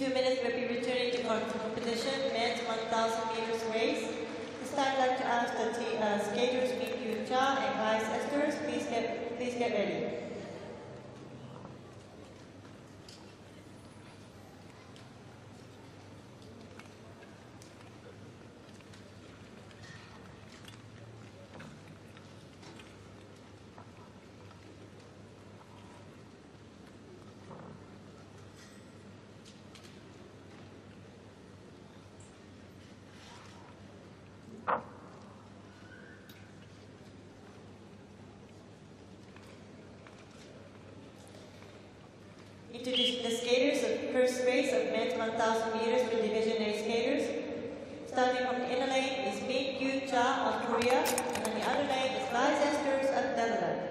2 minutes we'll be returning to competition, men's 1,000 meters race. This time I'd like to ask the skaters Min-Kyu Cha and guys Esters, please get ready. Introducing the skaters of the first race of men's 1,000 meters for Division A skaters. Starting from the inner lane is Min-Kyu Cha of Korea, and on the other lane is guys Esters of Netherlands.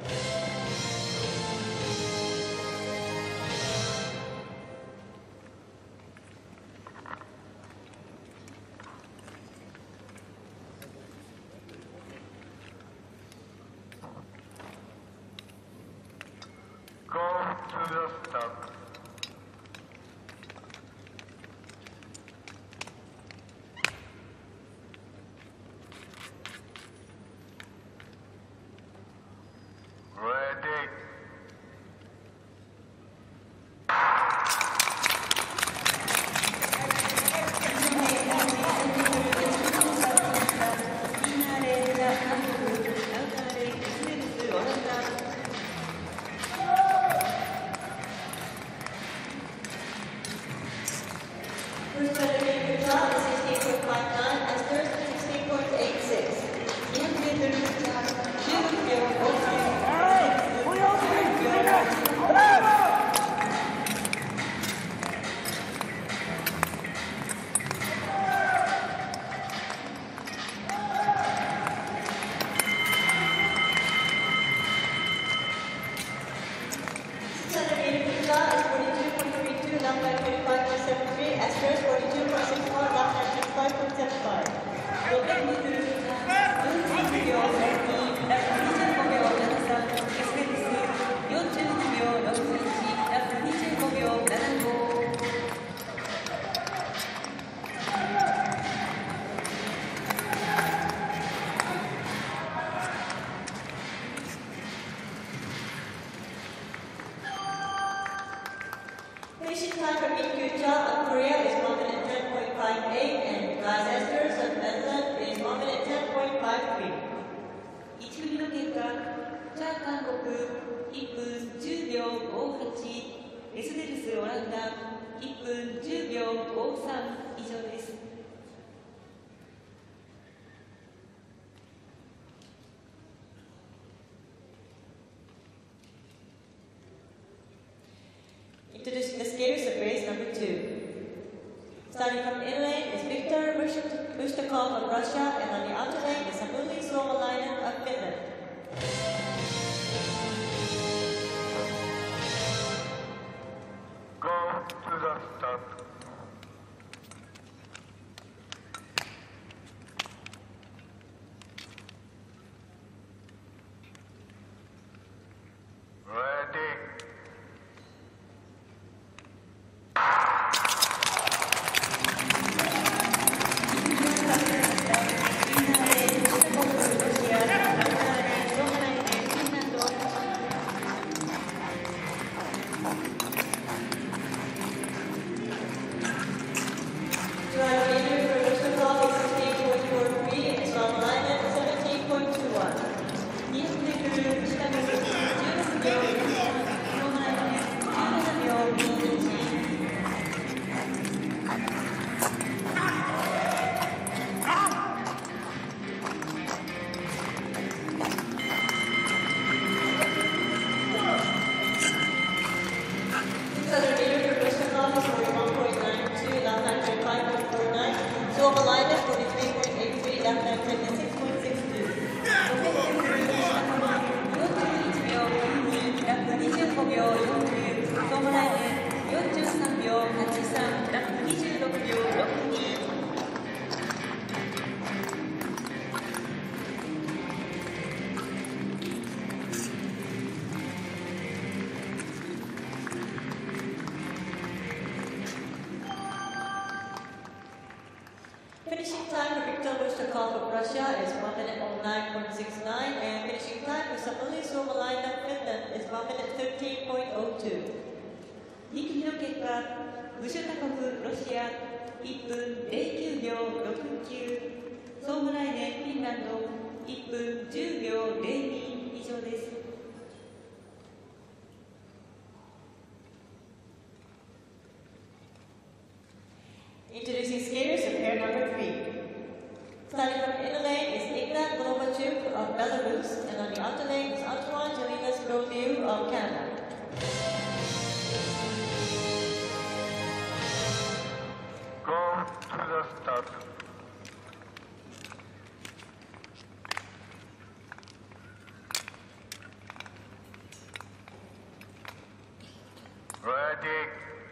Finishing time for Min-Kyu Cha of Korea is 1 minute 10.58 and guys Esters of Netherlands is 1 minute 10.53. 1組の結果、チャー韓国1分10秒58、エスデルスオランダ1分10秒53以上です。 Introducing the skaters of race number 2. Starting from the inner lane is Viktor Bushtakov of Russia, and on the outer lane is Samuli Suomalainen of Finland. Go to the start. half of Russia is 1 minute 09.69, and finishing time for Samueli Suomalainen, Finland is 1 minute 13.02. 2組の結果、ウシュタコフロシア1分09秒69、ソームライネンフィンランド1分10秒02以上です。 Introducing skaters of pair number 3. Starting from the inner lane is Ignat Golovachuk of Belarus, and on the outer lane is Antoine Jelinas Beaulieu of Canada. Go to the start. Ready.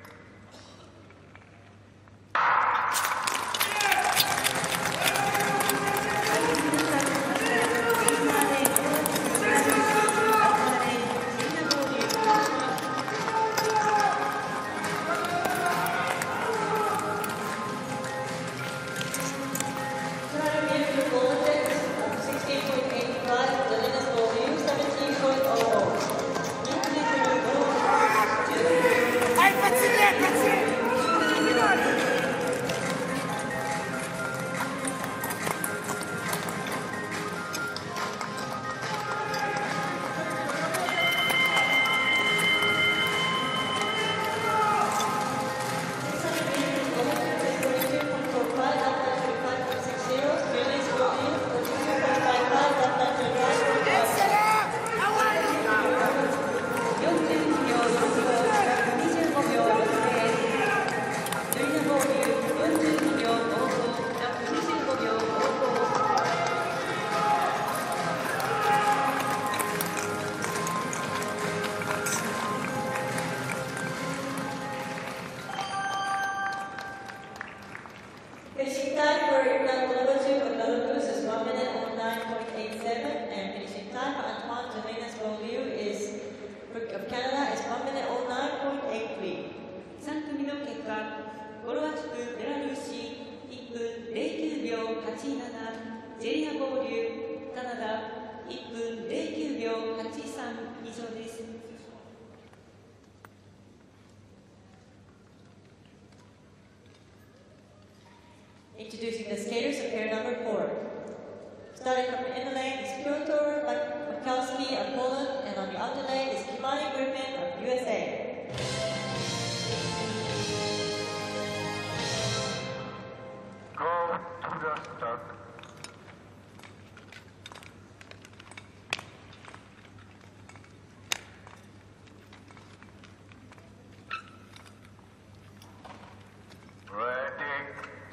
Finishing time for Ignat Golovachuk of Belarus is 1 minute 09.87, and finishing time for Antoine Jelinas Beaulieu of Canada is 1 minute 09.83. 3組の結果、ゴロワチュクベラルーシ1分09秒87、ジェリア・ボーリューカナダ1分09秒83以上です。 Introducing the skaters of pair number 4. Starting from the inner lane is Piotr Makowski of Poland, and on the outer lane is Kimani Griffin of USA. Go to the start. Ready.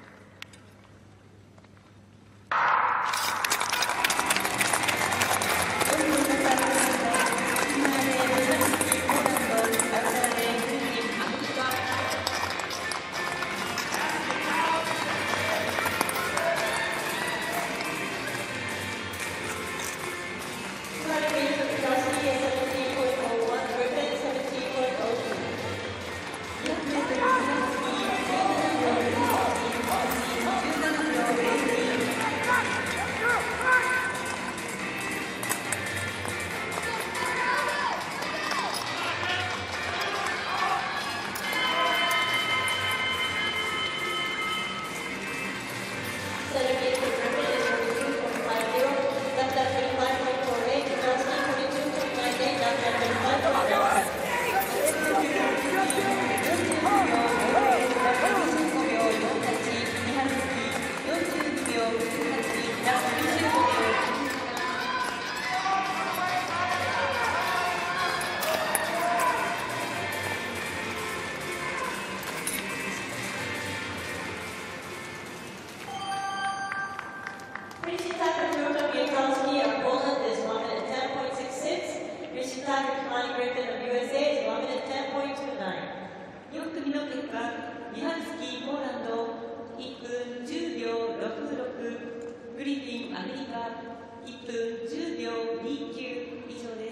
Finishing time for Piotr Makowski of Poland is 1 minute 10.66. Finishing time for Kimani Griffin of USA is 1 minute 10.29. 4組の結果、ミハルスキーポーランド1分10秒66、グリフィンアメリカ1分10秒29以上です。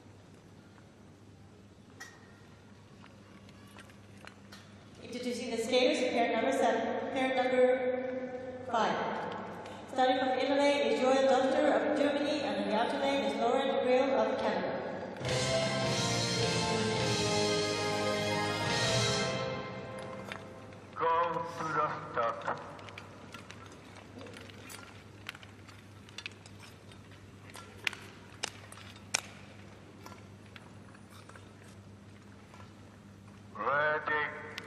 Introducing the pair number 5. Starting from inner lane is Joel Duster of Germany, and on the outer lane is Lauren Grail of Canada. Go to the start. Ready.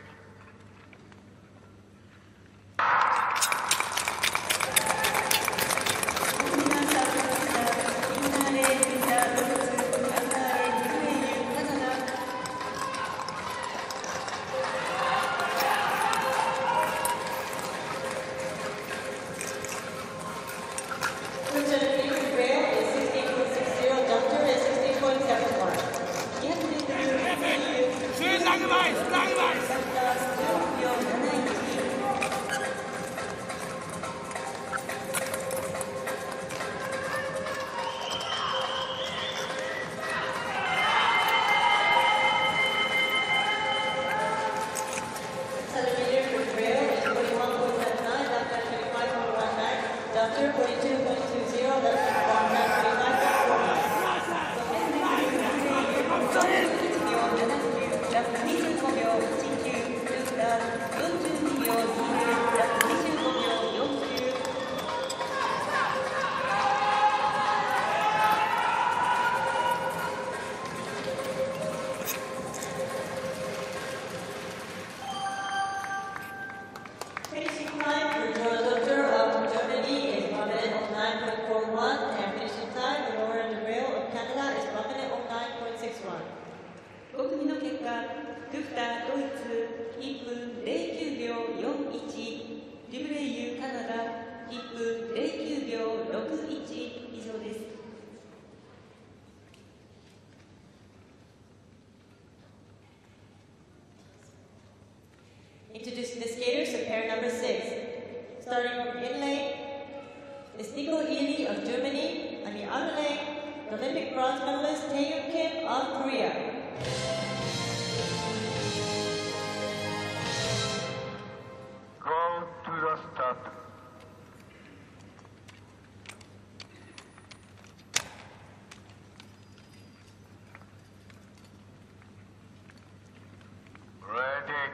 Finishing time for Joel Dutter of Germany is 1 minute 09.41, and finishing time for Lauren Grail of Canada is 1 minute 09.61. 5組の結果、ドゥフタードイツ1分09秒41、デュブレイユカナダ1分09秒61以上です。 Introducing the skaters to pair number 6. Starting from in lane is Nico Ely of Germany, and the outer lane, the Olympic bronze medalist Taeyong Kim of Korea. Go to the start. Ready.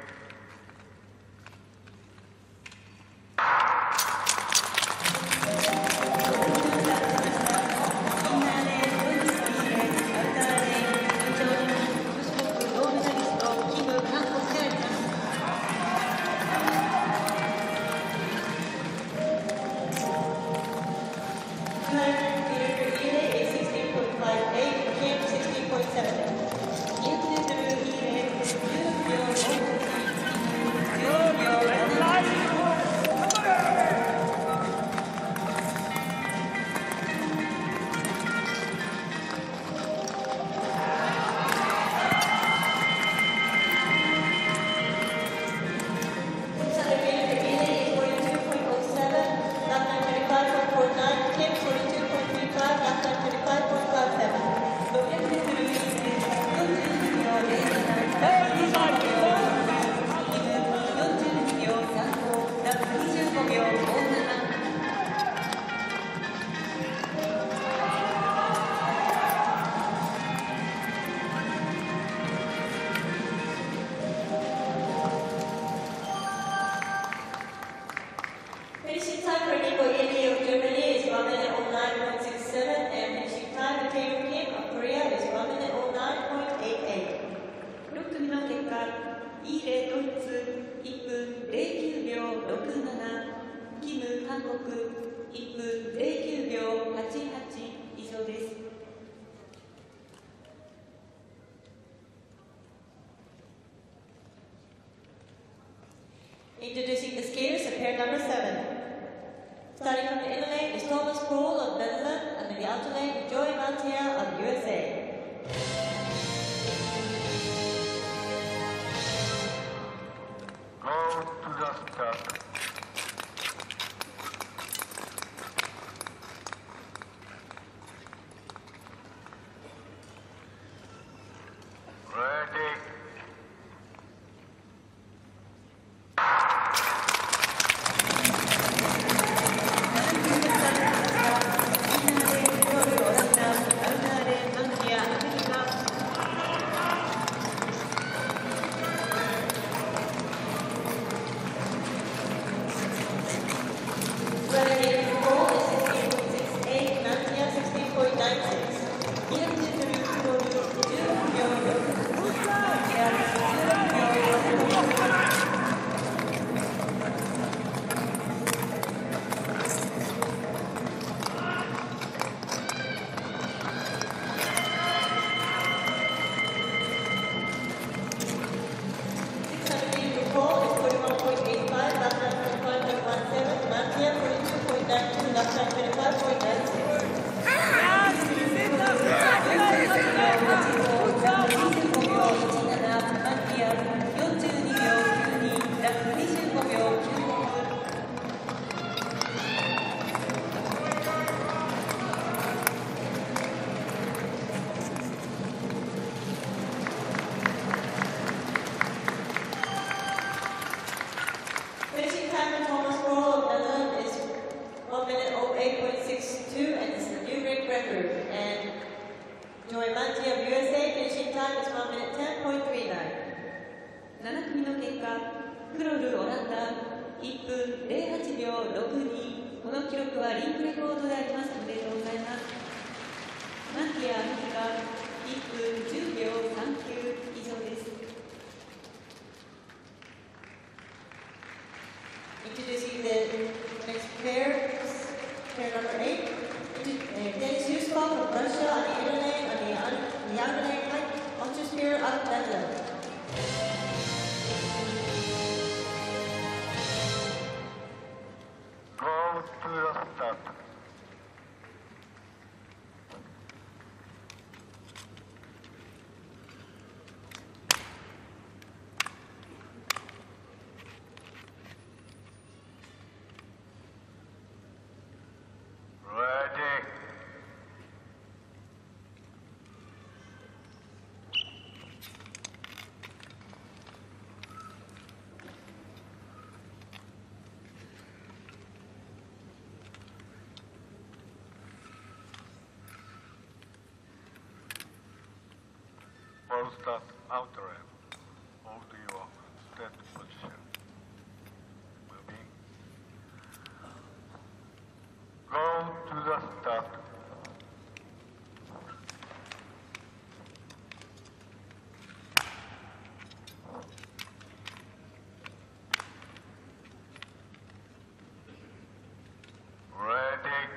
Finishing time for Nico Ely of Germany is 1 minute 09.67, and finishing time for Taeyong Kim of Korea is 1 minute 09.88. 6組の結果、イーレドイツ1分09秒67、キム韓国1分09秒88以上です。 Introducing the skaters of pair number 7. Starting from the inner lane is Thomas Pohl of Netherlands, and in the outer lane is Joey Mantia of USA. Go to the start. Ready. lap time 25.96. 7組の結果、クロルオランダ1分08秒62、この記録はリンクレコードであります。おめでとうございます。マンティアアメリカ1分10秒39、以上です。 Introducing the next pair, pair number 8. Dennis Yuskov from Russia on the inner lane, on the outer lane, Mike Montespier of Netherlands. Go to the start. Ready. Full start outer end. Hold your stand position. Moving. Go to the start. Ready.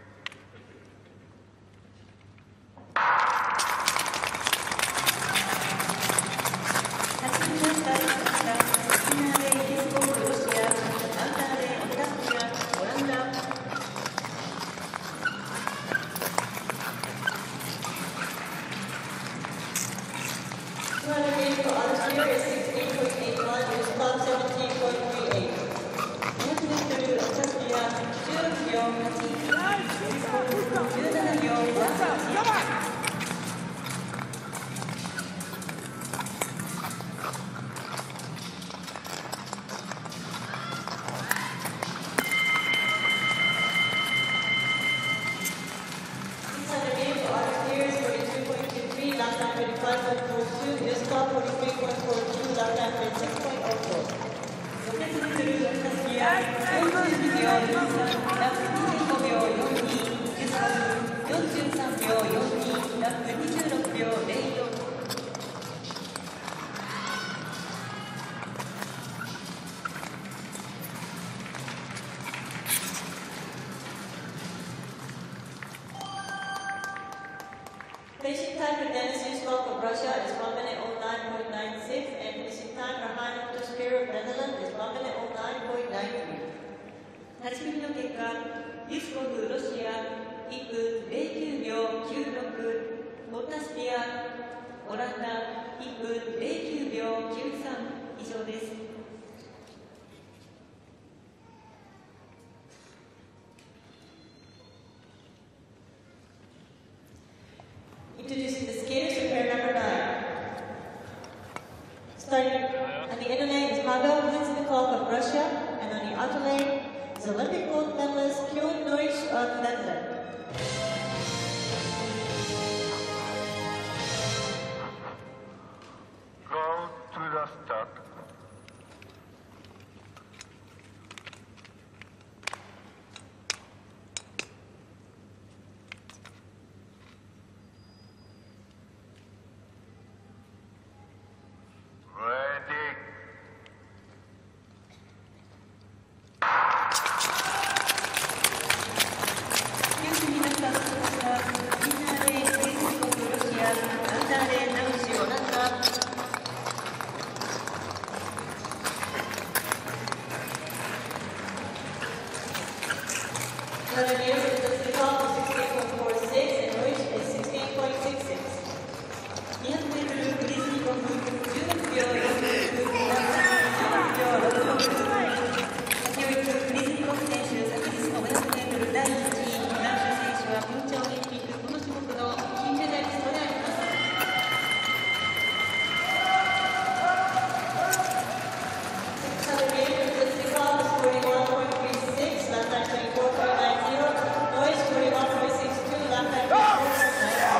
Finishing time for Dennis Yuskov of Russia is 1 minute 09.96, and finishing time for Heino Tusker of Netherlands is 1 minute 09.93. 8組の結果、ユスコフロシア1分09秒96、モタスピアオランダ1分09秒93、以上です。 Introducing the skaters for pair number 9. Starting on the inner lane is Pavel Liznikov of Russia, and on the outer lane is Olympic gold medalist Kjell Neusch of Netherlands. Go to the start. Ready. 9 Another meters is the takeoff is 16.46 and Luis is 16.66. 200m フリースリーコン16秒46、16秒66。先を行くフリースリーコン選手、昨日の 500m 第1位、南州選手はピョンチャンオリンピックこの種目の金メダリストであります。 Another meters is the takeoff is 41.36, lap time 24.90. Luis 41.62, lap time 24.90.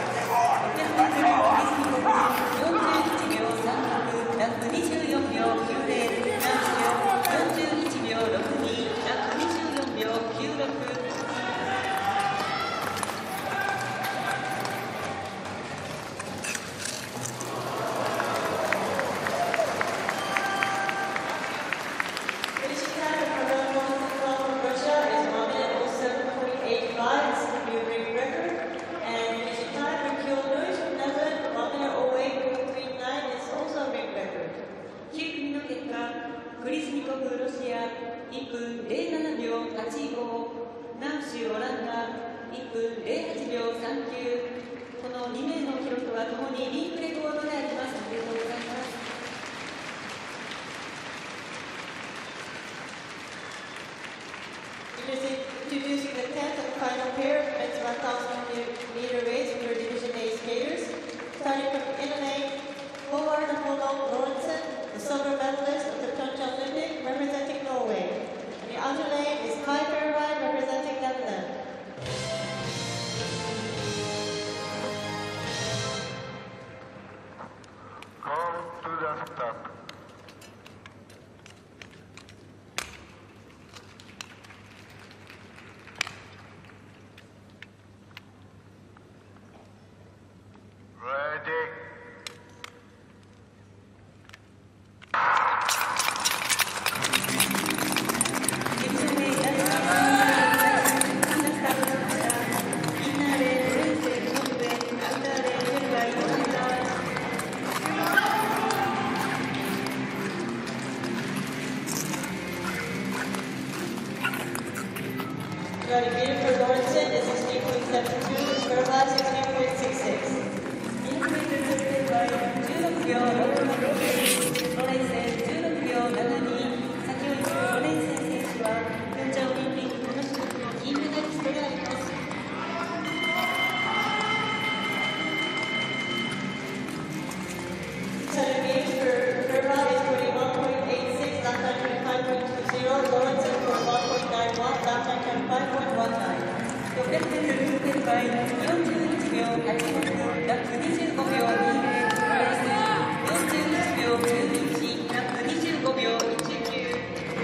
41秒36、ラップ24秒90、南州41秒62、ラップ24秒96。 Finishing time for Carmelo from Russia is 1 minute 07.85. It's the new ring record. And finishing time for Kyo Luis from Netherlands, 1 minute 08.39 is also a ring record. 9組の結果、クリスニコフロシア1分07秒85、ナウシュオランダ1分08秒39。この2名の記録はともにリンクレコードであります。おめでとうございます。 Introducing the 10th and final pair of men's 1,000-meter race for Division A skaters. Starting from the inner lane, Håvard Hodal Lorentzen, the silver medalist of the Pyeongchang Olympic, representing Norway. And the outer lane is Kai Pervine, representing Netherlands. Go to the start. Ready. 30 meter for Lorentzen is 16.72, Pervine 16.66. 16秒66、ロレンセン16秒72、先を行くロレンセン選手はピョンチャンオリンピックこの種目の金メダリストであります。 600 meters for Pervine is 41.86, lap time 25.20, Lorentzen 41.91, lap time 25.19. 600m ペルバイ41秒86、ラップ25秒20、ロレンセン41秒91、ラップ25秒19。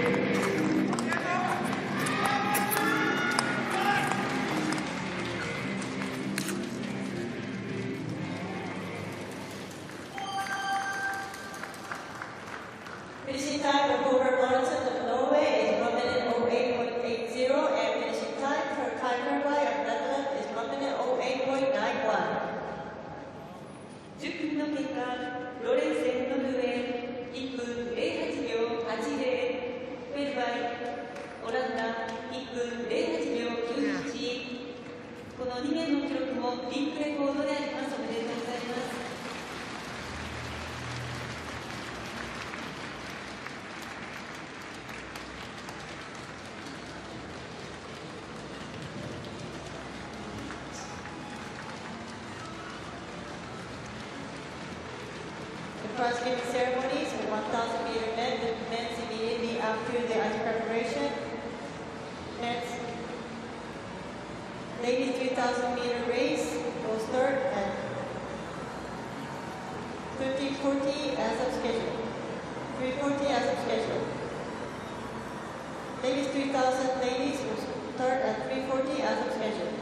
Finishing time for Håvard Lorentzen of Norway is 1 minute 08.80, and finishing time for Kai Pervine of Netherlands is 1 minute 08.91. 10組の結果、ロレンセン・ノルウェー1分08秒80、ペルバイ、オランダ1分08秒91。この2名の記録もリンクレコードであります。おめでとうございます。 The prize giving ceremonies for 1,000 meter men will commence immediately after the ice preparation. Men's ladies 3,000 meter race will start at 13:40 as of schedule. 3:40 as of schedule. Ladies 3,000 ladies will start at 3:40 as of schedule.